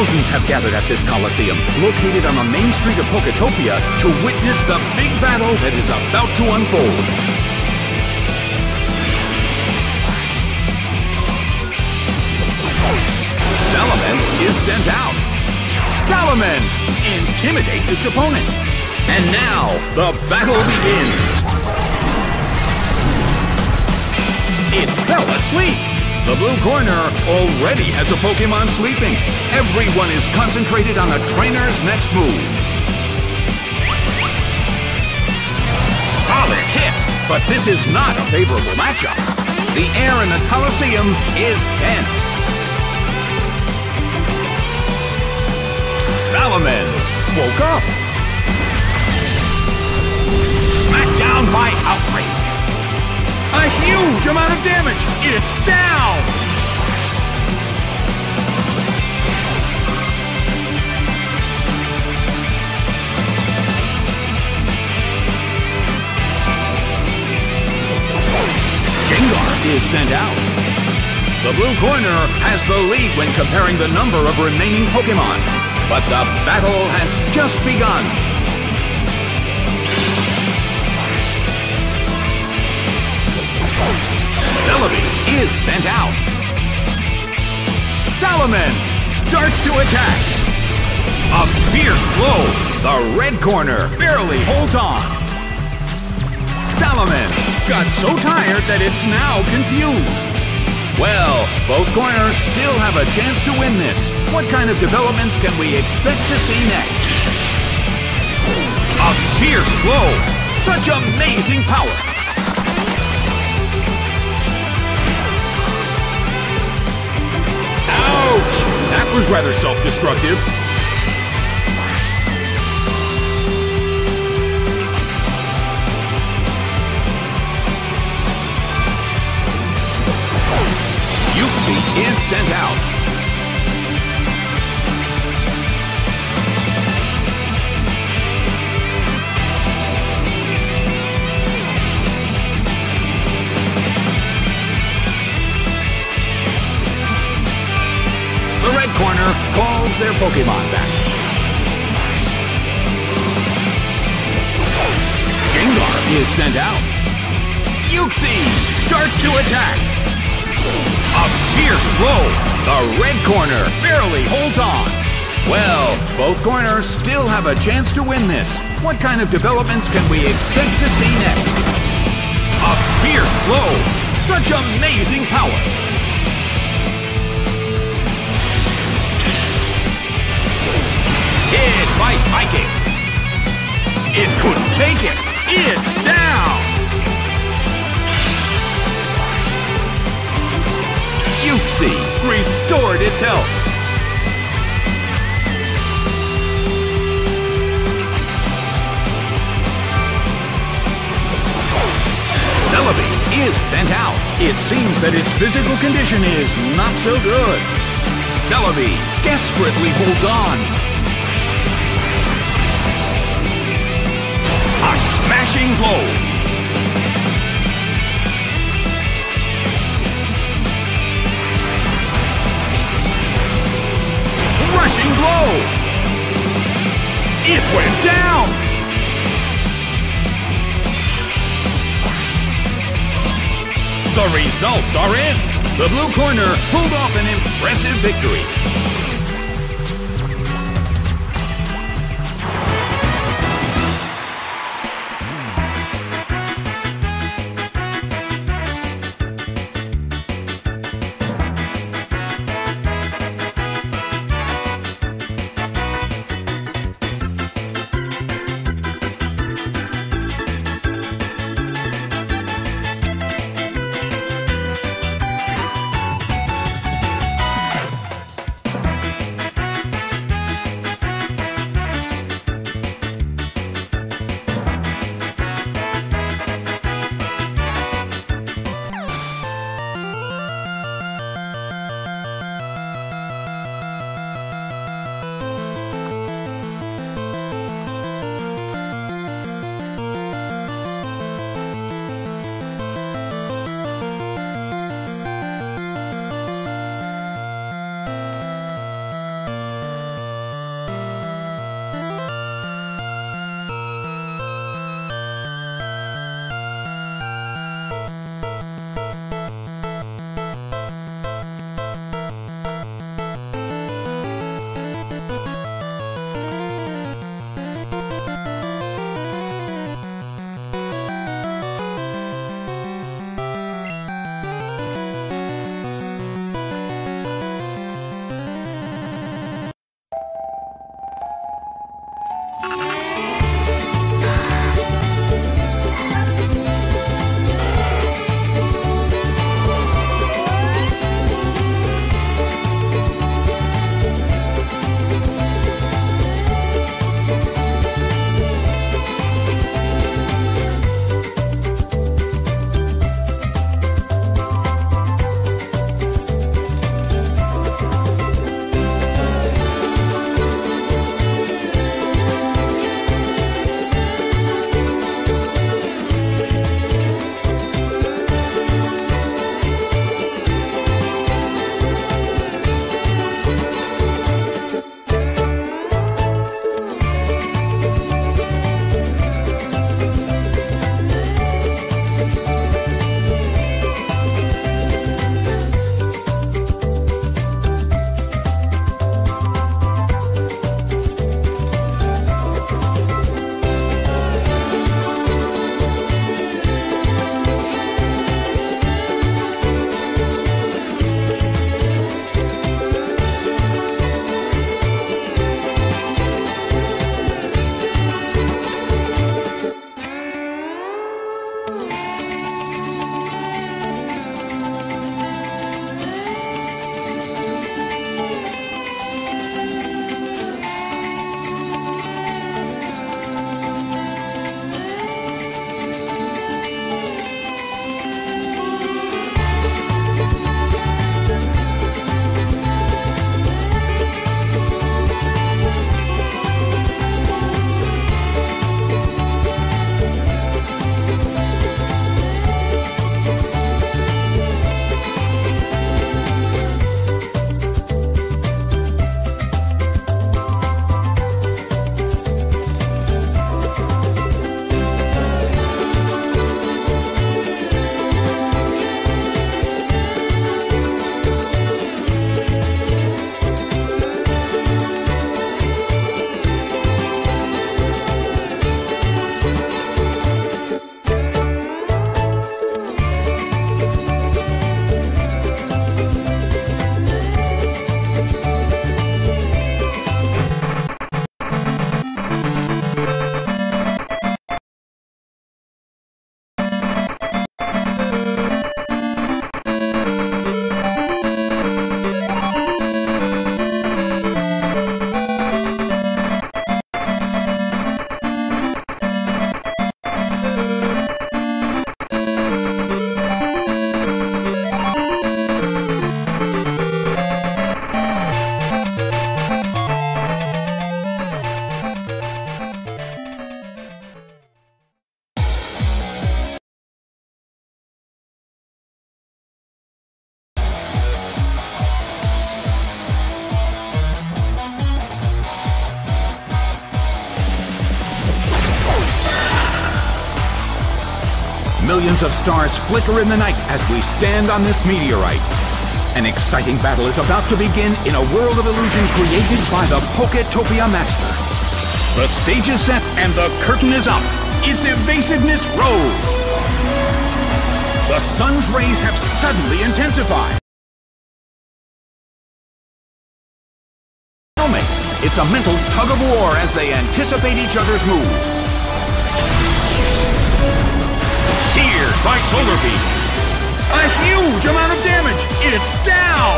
Thousands have gathered at this Coliseum, located on the main street of Poketopia, to witness the big battle that is about to unfold. Salamence is sent out. Salamence intimidates its opponent. And now, the battle begins. It fell asleep. The blue corner already has a Pokemon sleeping. Everyone is concentrated on the trainer's next move. Solid hit, but this is not a favorable matchup. The air in the Coliseum is tense. Salamence woke up. Smacked down by Outrage. A huge amount of damage! It's down! Gengar is sent out. The blue corner has the lead when comparing the number of remaining Pokemon, but the battle has just begun. Celebi is sent out. Salamence starts to attack. A fierce blow. The red corner barely holds on. Salamence got so tired that it's now confused. Well, both corners still have a chance to win this. What kind of developments can we expect to see next? A fierce blow. Such amazing power. Ouch! That was rather self-destructive. Uxie is sent out. The red corner calls their Pokemon back. Gengar is sent out. Uxie starts to attack. A fierce blow. The red corner barely holds on. Well, both corners still have a chance to win this. What kind of developments can we expect to see next? A fierce blow. Such amazing power. Hit by Psychic. It couldn't take it. It's down. Uxie restored its health. Celebi is sent out. It seems that its physical condition is not so good. Celebi desperately holds on. A smashing blow. Rushing blow! It went down! The results are in! The blue corner pulled off an impressive victory. Millions of stars flicker in the night as we stand on this meteorite. An exciting battle is about to begin in a world of illusion created by the Poketopia Master. The stage is set and the curtain is up. Its evasiveness rose. The sun's rays have suddenly intensified. It's a mental tug-of-war as they anticipate each other's moves. Seared by Solar Beam. A huge amount of damage. It's down.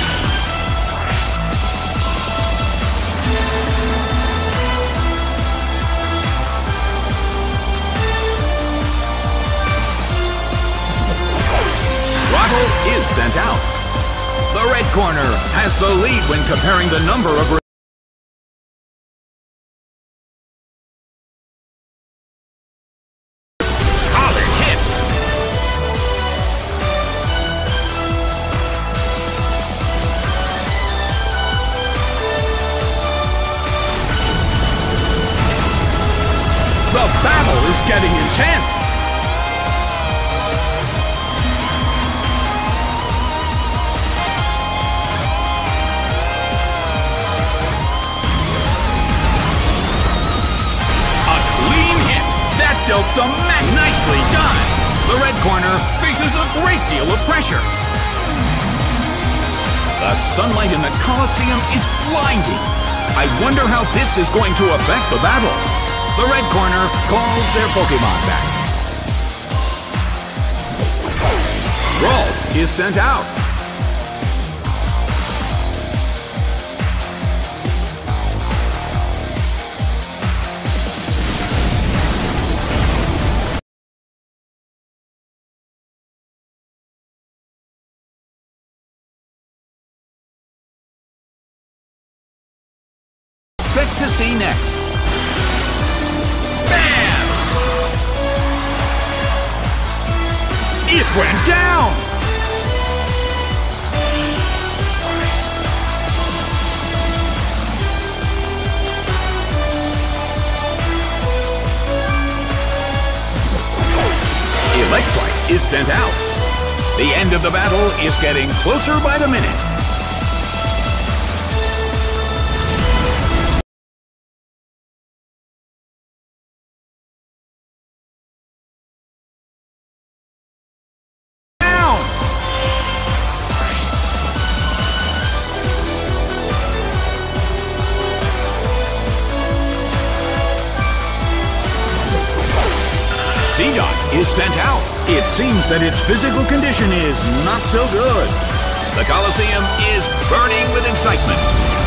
Throttle is sent out. The red corner has the lead when comparing the number of getting intense. A clean hit. That dealt some nicely done. The red corner faces a great deal of pressure. The sunlight in the Coliseum is blinding. I wonder how this is going to affect the battle. The red corner calls their Pokemon back. Ralts is sent out. Expect to see next. Bam! It went down! Electrike is sent out. The end of the battle is getting closer by the minute. Seedot is sent out. It seems that its physical condition is not so good. The Coliseum is burning with excitement.